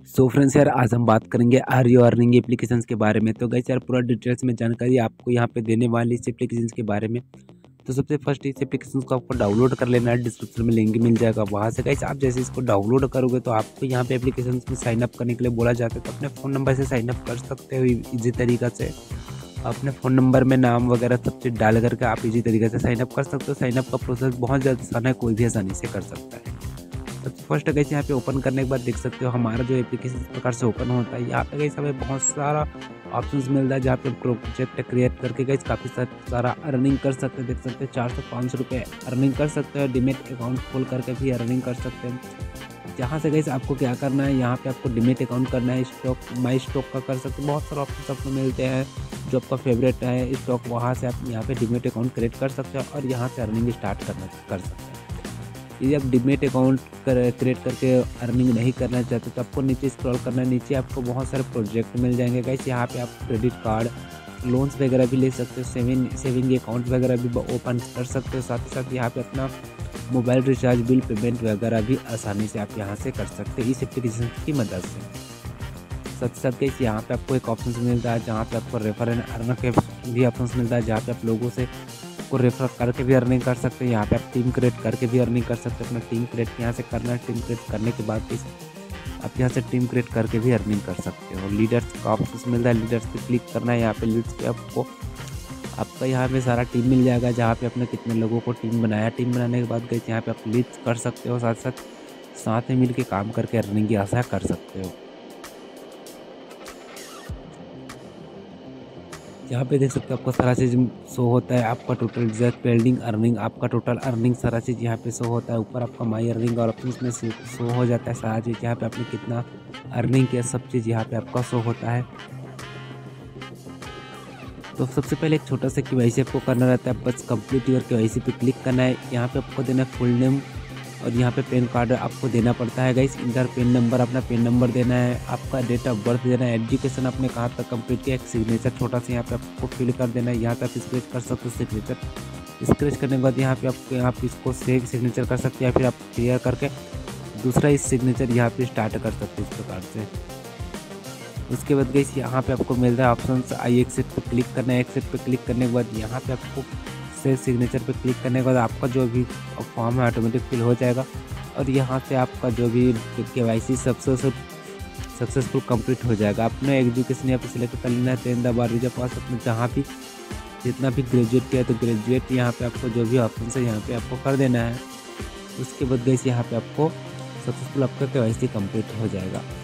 So friends यार, आज हम बात करेंगे आर्यो अर्निंग एप्लीकेशंस के बारे में। तो गाइस यार, पूरा डिटेल्स में जानकारी आपको यहाँ पे देने वाली इस एप्लीकेशंस के बारे में। तो सबसे फर्स्ट इस एप्लीकेशंस को आपको डाउनलोड कर लेना है। डिस्क्रिप्शन में लिंक मिल जाएगा, वहाँ से गाइस आप जैसे इसको डाउनलोड करोगे तो आपको यहाँ पे एप्लीकेशंस में साइन अप करने के लिए बोला जाता है। तो अपने फ़ोन नंबर से साइन अप कर सकते हो ईजी तरीका से। अपने फ़ोन नंबर में नाम वगैरह सब चीज़ डाल करके आप ईजी तरीके से साइन अप कर सकते हो। साइन अप का प्रोसेस बहुत ज़्यादा आसान है, कोई भी आसानी से कर सकता है। सबसे फर्स्ट गाइस यहाँ पे ओपन करने के बाद देख सकते हो हमारा जो एप्लीकेशन इस प्रकार से ओपन होता है। यहाँ पे गाइस हमें बहुत सारा ऑप्शंस मिलता है, जहाँ पे प्रोजेक्ट क्रिएट करके गाइस काफ़ी सारा अर्निंग कर सकते हैं। देख सकते हैं 400-500 रुपये अर्निंग कर सकते हैं। डीमेट अकाउंट खोल करके भी अर्निंग कर सकते हैं। जहाँ से गाइस आपको क्या करना है, यहाँ पे आपको डीमेट अकाउंट करना है। स्टॉक माई स्टॉक का कर सकते हैं, बहुत सारे ऑप्शन आपको मिलते हैं। जो आपका फेवरेट है स्टॉक, वहाँ से आप यहाँ पे डीमेट अकाउंट क्रिएट कर सकते हो और यहाँ से अर्निंग स्टार्ट कर सकते हैं। यदि आप डीमेट अकाउंट क्रिएट करके अर्निंग नहीं करना चाहते तो आपको नीचे स्क्रॉल करना है। नीचे आपको बहुत सारे प्रोजेक्ट मिल जाएंगे गाइस। यहाँ पे आप क्रेडिट कार्ड, लोन्स वगैरह भी ले सकते हो, सेविंग अकाउंट वगैरह भी ओपन कर सकते हो। साथ ही साथ यहाँ पे अपना मोबाइल रिचार्ज, बिल पेमेंट वगैरह भी आसानी से आप यहाँ से कर सकते हैं इस एप्लीकेशन की मदद से। साथ ही साथ गाइस यहाँ पे आपको एक ऑप्शन मिलता है जहाँ पे आपको रेफर एंड अर्न के भी ऑप्शन मिलता है, जहाँ पे आप लोगों से को रेफर करके भी अर्निंग कर सकते हैं। यहाँ पे आप टीम क्रिएट करके भी अर्निंग कर सकते हैं। अपना टीम क्रिएट यहाँ से करना है। टीम क्रिएट करने के बाद आप यहाँ से टीम क्रिएट करके भी अर्निंग कर सकते हो। लीडर्स का ऑप्शन मिलता है, लीडर्स पे क्लिक करना है। यहाँ पे लीड्स पे आपका यहाँ पे सारा टीम मिल जाएगा, जहाँ पे आपने कितने लोगों को टीम बनाया। टीम बनाने के बाद गए यहाँ पे आप लीड्स कर सकते हो। साथ में मिल के काम करके अर्निंग की आशा कर सकते हो। यहाँ पे देख सकते हो आपको सारा चीज़ शो होता है। आपका टोटल जस्ट पेल्डिंग अर्निंग, आपका टोटल अर्निंग सारा चीज़ यहाँ पे शो होता है। ऊपर आपका माई अर्निंग और ऑप्शन में शो हो जाता है सारा चीज़। यहाँ पे आपने कितना अर्निंग किया सब चीज़ यहाँ पे आपका शो होता है। तो सबसे पहले एक छोटा सा KYC आपको करना रहता है। बस कंप्लीट योर KYC पे क्लिक करना है। यहाँ पे आपको देना है फुल नेम और यहाँ पे पैन कार्ड आपको देना पड़ता है गाइस। इधर पेन नंबर, अपना पेन नंबर देना है। आपका डेट ऑफ बर्थ देना है। एजुकेशन आपने कहाँ तक कंप्लीट किया, एक सिग्नेचर छोटा सा यहाँ पे आपको फिल कर देना है। यहाँ पे आप स्क्रेच कर सकते हो सिग्नेचर। स्क्रेच करने के बाद यहाँ पे आप इसको सेव सिग्नेचर कर सकते हैं या फिर आप क्लियर करके दूसरा इस सिग्नेचर यहाँ पे स्टार्ट कर सकते हैं इस प्रकार से। उसके बाद गाइस यहाँ पे आपको मिल रहा है ऑप्शन आई एक्सेप्ट पे क्लिक करना है। एक्सेप्ट पे क्लिक करने के बाद यहाँ पे आपको सेव सिग्नेचर पे क्लिक करने के बाद आपका जो भी फॉर्म है ऑटोमेटिक फिल हो जाएगा और यहाँ से आपका जो भी KYC सक्सेसफुल कंप्लीट हो जाएगा। अपने एजुकेशन यहाँ पे सिलेक्ट कर लेना है। 10th 12वीं पास अपने जहाँ भी जितना भी ग्रेजुएट किया तो ग्रेजुएट यहाँ पे आपको जो भी ऑप्शन है यहाँ पे आपको कर देना है। उसके बाद गाइस यहाँ पे आपको सक्सेसफुल आपका KYC कंप्लीट हो जाएगा।